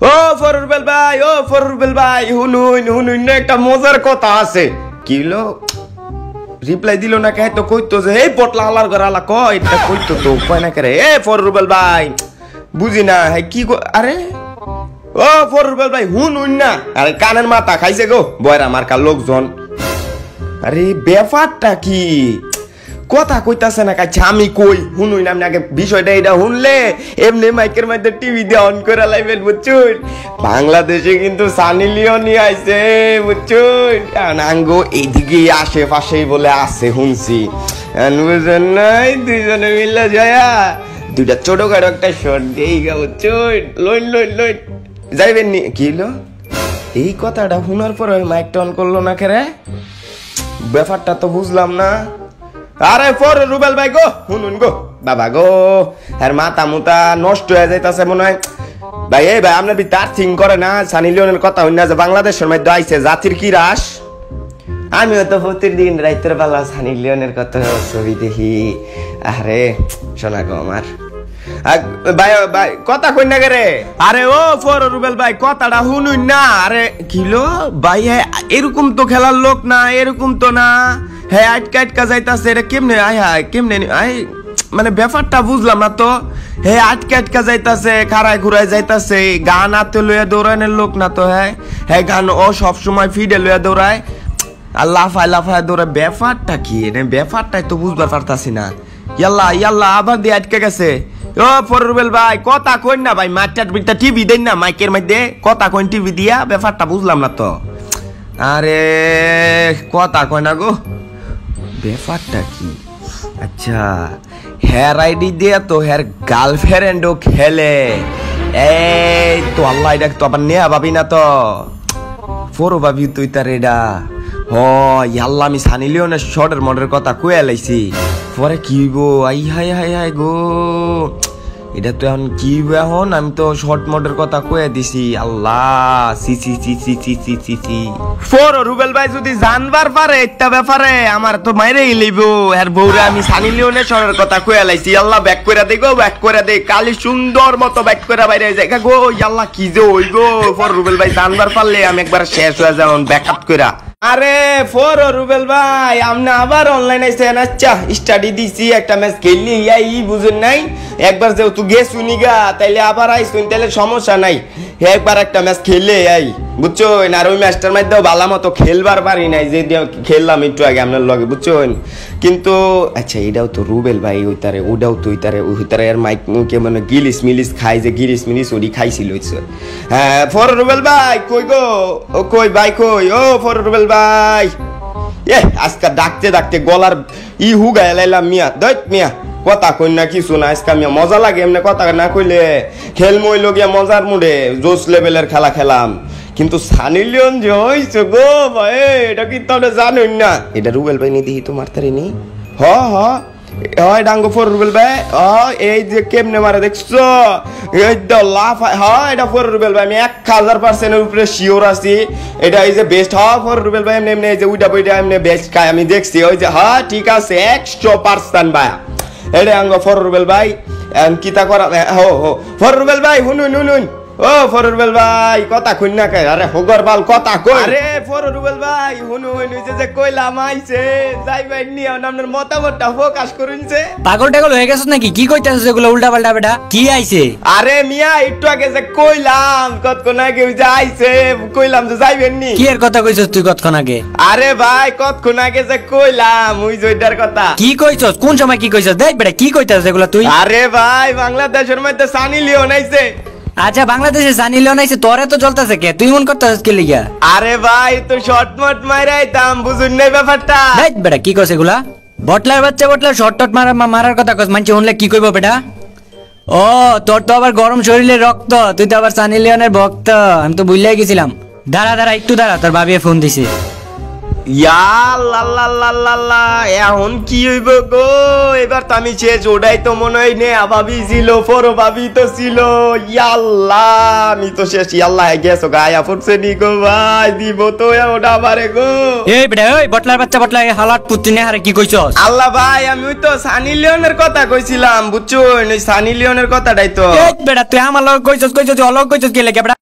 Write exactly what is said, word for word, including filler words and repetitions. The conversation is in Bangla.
ও ফররুবেল ভাই, ও ফররুবেল ভাই, হুনুন হুনুন একটা মজার কথা আছে। কি হলো? রিপ্লাই দিল না কে? তো কইতো যে এই পটলা আলার ঘর আলা কয়, এটা কইতো তো কয় না করে। এ ফররুবেল ভাই বুঝি না, হ্যাঁ কি আরে ও ফররুবেল ভাই হুনুন না, আরে কানের মাথা খাইছে গো বয়রা মার্কা লোকজন। আরে ব্যাপারটা কি? কথা কইতাছে না কাছে আমি কই হুনুই না, আগে বিষয়টা এটা শুনলে এমনি মাইকের মধ্যে টিভি দিয়ে অন করে লাইবেন বুঝছুন। বাংলাদেশে কিন্তু সানি লিওনি আইছে বুঝছুন, আঙ্গো এইদিকে আশেপাশেই বলে আছে শুনছি। বুঝছেন নাই, দুইজনে মিলে যায়া দুইটা ছোটখাটো একটা শর্ট দিয়ে গা বুঝছুন, লইন লইন লইন যাইবেন নি। কি হলো? এই কথাটা শোনার পর ওই মাইকটা অন করলো না খেরে, ব্যাপারটা তো বুঝলাম না। আরে ফররুবেল ভাই গো শুনুন গো বাবা গো, আর মাথা মুতা নষ্ট হয়ে যাইতাছে মনে হয় ভাই। এই ভাই আপনার তার থিং করে না, সানি লিওনের কথা হই না যে বাংলাদেশের মধ্যে আইছে জাতির কি রাস। আমিও তো প্রতিদিন রাইতের বেলা সানি লিওনের কথা ছবি দেখি। আরে শোনা গো আমার ভাই ভাই কথা কই না রে। আরে ও ফররুবেল ভাই কথাটা শুনুন না। আরে কিলো ভাই এরকম তো খেলার লোক না, এরকম তো না। হ্যাঁ আটকা আটকা যাইতাছে, এটা কেমনে আয় হায় কেমনে আয়, মানে ব্যাপারটা বুঝলাম না তো। হ্যাঁ আটকা আটকা যাইতাছে, খাড়ায় ঘুরায় যাইতাছে, গান আতে লইয়া দৌড়ানোর লোক না তো। হ্যাঁ হ্যাঁ গান ও সব সময় ফিডে লইয়া দৌড়ায় আর লাফায় লাফায় দৌড়ায়। ব্যাপারটা কি? ব্যাপারটাই তো বুঝবার পারতাছি না। ইয়াল্লা ইয়াল্লা আবার দিয়ে আটকে গেছে। ও ফররুবেল ভাই কথা কইন না ভাই, মাঠটার বিটটা টিভি দেন না মাইকের মধ্যে, কথা কইন টিভি দিয়া, ব্যাপারটা বুঝলাম না তো। আরে কথা কয় না গো, ব্যাপারটা কি? আচ্ছা হেয়ার আইডি দিয়ে তো হেয়ার গার্লফ্রেন্ডও খেলে। এই তো আল্লাহ এটা তো আবার নেয়া ভাবি না তো ফোরো ভাবি তুই তার এটা হ ইয়াল্লা আমি সানি লিওনের শর্টের মডের কথা কয়ে লাইছি। পরে কি হইব? আই হাই হাই হাই গো, এটা তো এখন কি হইব? এখন আমি তো শর্ট মডের কথা কয়ে দিছি। আল্লাহ সি সি সি সি সি সি সি সি ফররুবেল ভাই যদি জানবার পারে একটা ব্যাপারে আমার তো মাইরে লইব। এর বউরে আমি সানি লিওনের শর্টের কথা কয়ে লাইছি। আল্লাহ ব্যাক করে দে গো, ব্যাক করে দে, কালি সুন্দর মতো ব্যাক করে বাইরে যায় গো। আল্লাহ কি যে হই গো, ফররুবেল ভাই জানবার পারলে আমি একবার শেষ হয়ে যাও ব্যাকআপ কইরা। আরে ফররুবেল ভাই আপনি আবার অনলাইন আইছেন? আচ্ছা স্টাডি দিছি, একটা ম্যাচ খেললি ই বুঝেন নাই, একবার যেহেতু গেছুনি গা তাইলে আবার আইসুন, তাইলে সমস্যা নাই। একবার একটা ম্যাচ খেললে আই বুঝছেন, আর ওই ম্যাচটার মধ্যেও ভালো মতো খেলবার পারি নাই, যে খেললাম একটু আগে আপনার লগে বুঝছেন। কিন্তু আচ্ছা এটাও তো রুবেল ভাই ওই তারে, ওটাও তো ওই তারে ওই তারে আর মাইক মুখে মানে গিলিস মিলিস খাই, যে গিলিস মিলিস ওটি খাইছিল। হ্যাঁ ফররুবেল ভাই কই গো, ও কই ভাই কই, ও ফররুবেল ভাই এ আজকে ডাকতে ডাকতে গলার ই হুগায় লাইলাম মিয়া। দৈত মিয়া কথা কই না কিছু না, আজকে মিয়া মজা লাগে এমনি কথা না কইলে। খেল মইল গিয়া মজার মুডে জোস লেভেলের খেলা খেলাম, কিন্তু সানি লিওন যে হইছে গো ভাই এটা কি তোমরা জানোই না? এটা রুবেল ভাই নি দিই তোমার তারে নি হ হ হয় ডাঙ্গো ফররুবেল ভাই। এই যে কেমনে মারে দেখছো, এই তো লাফ হয়, এটা ফররুবেল ভাই আমি এক হাজার পার্সেন্টের উপরে শিওর আছি। এটা এই যে বেস্ট হয় ফররুবেল ভাই, এমনি এমনি এই যে উইটা বইটা এমনি বেস্ট খায় আমি দেখছি। ওই যে হ্যাঁ ঠিক আছে একশো পার্সেন্ট ভাই এটা আঙ্গো ফররুবেল ভাই কিতা করা। হো হো ফররুবেল ভাই হুনুন হুনুন, ও ফররুবেল ভাই কথা কই না কে? আরে হোগর বাল কথা কই। আরে ফররুবেল ভাই হুনুন ওই যে কইলাম আইছে যাইবেন নি, আপনার মতামতটা প্রকাশ করুনছে। পাগল টাগল হয়ে গেছস নাকি? কি কইতাছস এগুলো উল্টা পাল্টা বেটা? কি আইছে? আরে মিয়া একটু আগে যে কইলাম কতক্ষণ আগে ওই যে আইছে কইলাম যে যাইবেন নি। কি এর কথা কইছস তুই কতক্ষণ আগে? আরে ভাই কতক্ষণ আগে যে কইলাম ওই যে ওইটার কথা। কি কইছস? কোন সময় কি কইছস? দেখ বেটা কি কইতাছস এগুলো তুই? আরে ভাই বাংলাদেশের মধ্যে সানি লিওন আইছে। আচ্ছা বাংলাদেশে সানি লিওন আইছে, তোরে তো জ্বলতাছে কে? তুই মন করতাছস কে লিগা? আরে ভাই তো শর্ট মট মাইরা আইতাম, বুঝুন নাই ব্যাপারটা? দেখ বেটা কি কইছ এগুলা? বটলার বাচ্চা বটলার শর্ট টট মারা মারার কথা কইছ, মানছে শুনলে কি কইবো বেটা? ও তোর তো আবার গরম শরীরে রক্ত, তুই তো আবার সানি লিওনের ভক্ত, আমি তো ভুললাই গেছিলাম। দাঁড়া দাঁড়া একটু দাঁড়া, তোর ভাবিয়ে ফোন দিছে। এখন কি হইব গো? এবার তো আমি শেষ, ওটাই তো মনে হয় নে ভাবি ছিল, ফরো ভাবি তো ছিল। ইয়াল্লাহ আমি তো শেষ। ইয়াল্লাহ গেছো গায়া পড়ছে নি গো ভাই, দিব তো ওটা আমারে গো। এই বেটা ওই বটলার বাচ্চা বটলা হালাত পুত্তি নে হারে কি কইছস? আল্লাহ ভাই আমি ওই তো সানি লিওনের কথা কইছিলাম বুঝছো, ওই সানি লিওনের কথাটাই তো। এই বেটা তুই আমার লগে কইছস কইছস অলগ কইছস কে লাগে বেটা?